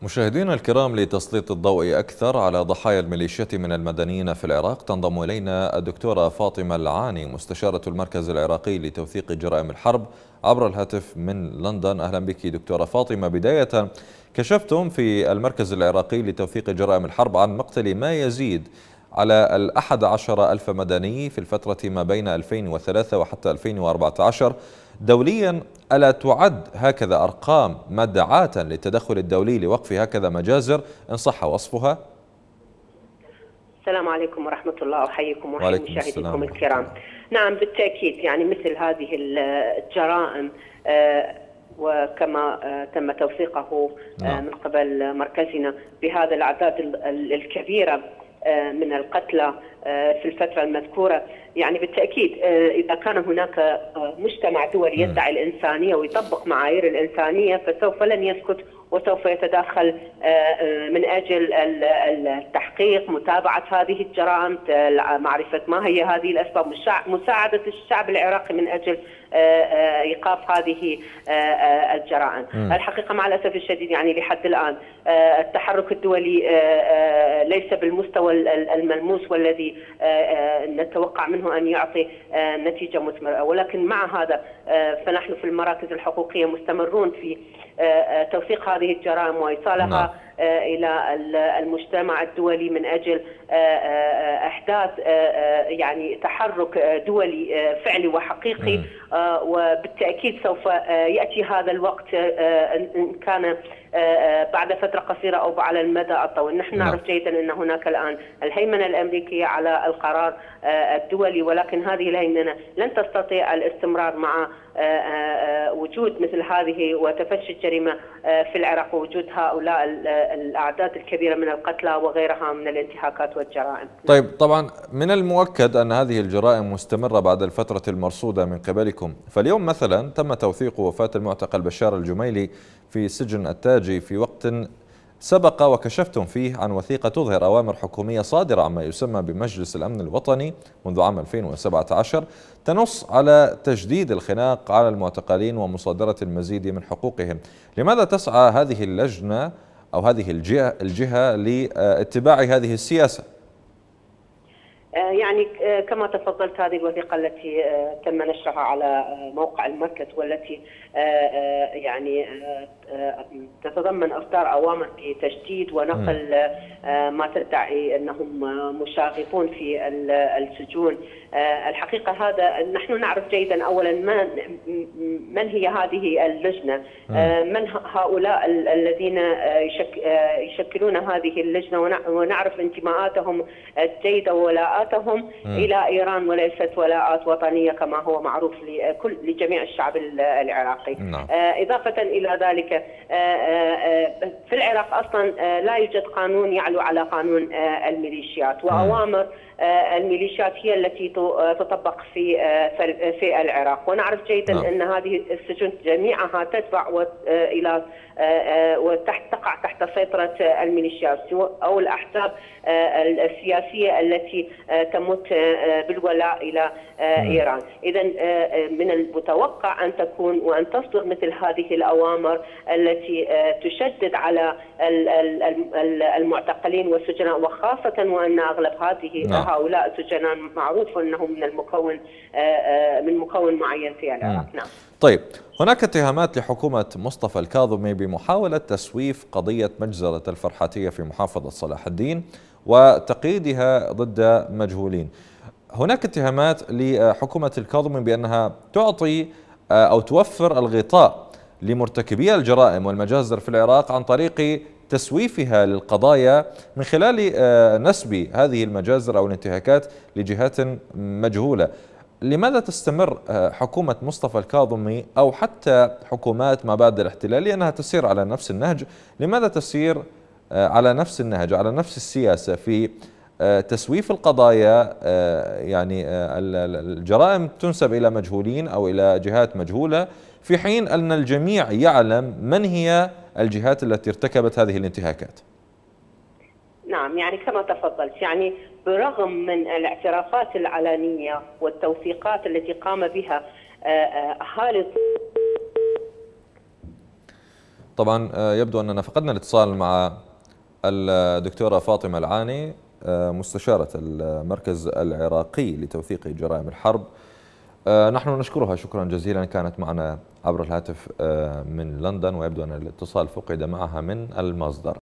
مشاهدينا الكرام، لتسليط الضوء أكثر على ضحايا الميليشيات من المدنيين في العراق، تنضم إلينا الدكتورة فاطمة العاني، مستشارة المركز العراقي لتوثيق جرائم الحرب، عبر الهاتف من لندن. أهلا بك دكتورة فاطمة. بداية، كشفتم في المركز العراقي لتوثيق جرائم الحرب عن مقتل ما يزيد على 11,000 مدني في الفترة ما بين 2003 وحتى 2014 دوليا. ألا تعد هكذا أرقام مدعاة للتدخل الدولي لوقف هكذا مجازر إن صح وصفها؟ السلام عليكم ورحمة الله، أحييكم وأحيي مشاهديكم الكرام. الله. نعم بالتأكيد، يعني مثل هذه الجرائم وكما تم توثيقه من قبل مركزنا بهذا الأعداد الكبيرة من القتلى في الفترة المذكورة، يعني بالتأكيد إذا كان هناك مجتمع دولي يدعي الإنسانية ويطبق معايير الإنسانية فسوف لن يسكت وسوف يتدخل من أجل التحقيق، متابعة هذه الجرائم، معرفة ما هي هذه الأسباب، مساعدة الشعب العراقي من أجل إيقاف هذه الجرائم. الحقيقة مع الأسف الشديد يعني لحد الآن التحرك الدولي ليس بالمستوى الملموس والذي نتوقع منه أن يعطي نتيجة مثمرة، ولكن مع هذا فنحن في المراكز الحقوقية مستمرون في توثيق هذه الجرائم وإيصالها إلى المجتمع الدولي من أجل إحداث يعني تحرك دولي فعلي وحقيقي، وبالتأكيد سوف يأتي هذا الوقت إن كان بعد فترة قصيرة أو على المدى الطويل. نحن نعرف جيدا أن هناك الآن الهيمنة الأمريكية على القرار الدولي، ولكن هذه الهيمنة لن تستطيع الاستمرار مع وجود مثل هذه وتفشي الجريمة في العراق ووجود هؤلاء الأعداد الكبيرة من القتلى وغيرها من الانتهاكات والجرائم. طيب، طبعا من المؤكد أن هذه الجرائم مستمرة بعد الفترة المرصودة من قبلكم، فاليوم مثلا تم توثيق وفاة المعتقل بشار الجميلي في سجن التاجي في وقت سبق وكشفتم فيه عن وثيقة تظهر أوامر حكومية صادرة عما يسمى بمجلس الأمن الوطني منذ عام 2017 تنص على تجديد الخناق على المعتقلين ومصادرة المزيد من حقوقهم. لماذا تسعى هذه اللجنة أو هذه الجهة لاتباع هذه السياسة؟ يعني كما تفضلت، هذه الوثيقة التي تم نشرها على موقع المركز والتي يعني تتضمن إصدار أوامر بتجديد ونقل ما تدعي أنهم مشاغبون في السجون. الحقيقة هذا نحن نعرف جيدا أولا من هي هذه اللجنة، من هؤلاء الذين يشكلون هذه اللجنة، ونعرف انتماءاتهم الجيدة وولاءاتهم إلى إيران وليست ولاءات وطنية كما هو معروف لجميع الشعب العراقي. إضافة إلى ذلك في العراق أصلا لا يوجد قانون يعلو على قانون الميليشيات، وأوامر الميليشيات هي التي تطبق في العراق، ونعرف جيدا أن هذه السجون جميعها تتبع إلى تقع تحت سيطرة الميليشيات أو الأحزاب السياسية التي تمت بالولاء إلى إيران. إذن من المتوقع أن تكون وأن تصدر مثل هذه الأوامر التي تشدد على المعتقلين والسجناء، وخاصة وأن أغلب هؤلاء السجناء معروف أنهم من مكون معين في العراق. نعم. طيب، هناك اتهامات لحكومة مصطفى الكاظمي بمحاولة تسويف قضية مجزرة الفرحاتية في محافظة صلاح الدين وتقييدها ضد مجهولين. هناك اتهامات لحكومة الكاظمي بأنها تعطي أو توفر الغطاء لمرتكبي الجرائم والمجازر في العراق عن طريق تسويفها للقضايا من خلال نسب هذه المجازر أو الانتهاكات لجهات مجهولة. لماذا تستمر حكومة مصطفى الكاظمي أو حتى حكومات ما بعد الاحتلال، لأنها تسير على نفس النهج، لماذا تسير على نفس النهج، على نفس السياسة في تسويف القضايا؟ يعني الجرائم تنسب إلى مجهولين أو إلى جهات مجهولة، في حين أن الجميع يعلم من هي الجهات التي ارتكبت هذه الانتهاكات. نعم، يعني كما تفضلت، يعني برغم من الاعترافات العلنية والتوثيقات التي قام بها أهالي طبعا يبدو أننا فقدنا الاتصال مع الدكتورة فاطمة العاني مستشارة المركز العراقي لتوثيق جرائم الحرب. نحن نشكرها شكرا جزيلا، كانت معنا عبر الهاتف من لندن، ويبدو أن الاتصال فقد معها من المصدر.